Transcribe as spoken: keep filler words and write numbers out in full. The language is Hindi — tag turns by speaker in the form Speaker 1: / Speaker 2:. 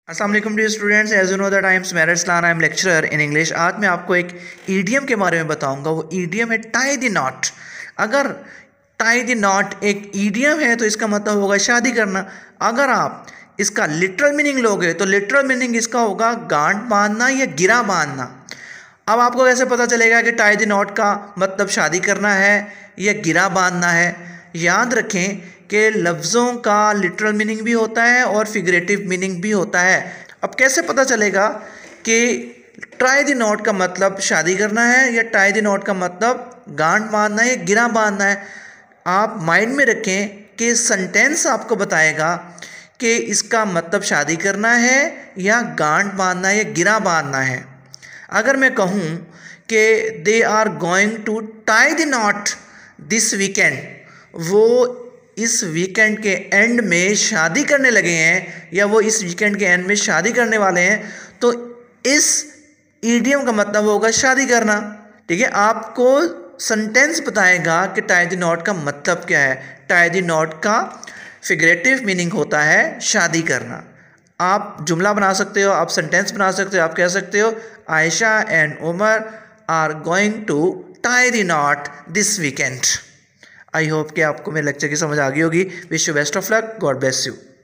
Speaker 1: अस्सलाम वालेकुम dear students, as you know that I am Sumer Islam, I am lecturer in English. आज मैं आपको एक ईडियम के बारे में बताऊंगा। वो ईडियम है टाई द नॉट। अगर टाई द नॉट एक ईडियम है तो इसका मतलब होगा शादी करना। अगर आप इसका लिटरल मीनिंग लोगे तो लिटरल मीनिंग इसका होगा गांठ बांधना या गिरा बांधना। अब आपको कैसे पता चलेगा कि टाई द नॉट का मतलब शादी करना है या गिरा बांधना है? याद रखें कि लफ्ज़ों का लिटरल मीनिंग भी होता है और फिगरेटिव मीनिंग भी होता है। अब कैसे पता चलेगा कि टाई द नॉट का मतलब शादी करना है या टाई द नॉट का मतलब गांठ बांधना है या गिरा बांधना है? आप माइंड में रखें कि सेंटेंस आपको बताएगा कि इसका मतलब शादी करना है या गांठ बांधना है या गिरा बांधना है। अगर मैं कहूँ कि they are going to tie the knot this weekend, वो इस वीकेंड के एंड में शादी करने लगे हैं या वो इस वीकेंड के एंड में शादी करने वाले हैं, तो इस ईडियम का मतलब होगा शादी करना। ठीक है, आपको सेंटेंस बताएगा कि टाई द नॉट का मतलब क्या है। टाई द नॉट का फिगरेटिव मीनिंग होता है शादी करना। आप जुमला बना सकते हो, आप सेंटेंस बना सकते हो। आप कह सकते हो Ayesha and Umar are going to tie the knot this weekend. I hope कि आपको मेरे लेक्चर की समझ आ गई होगी। Wish you best of luck, God bless you.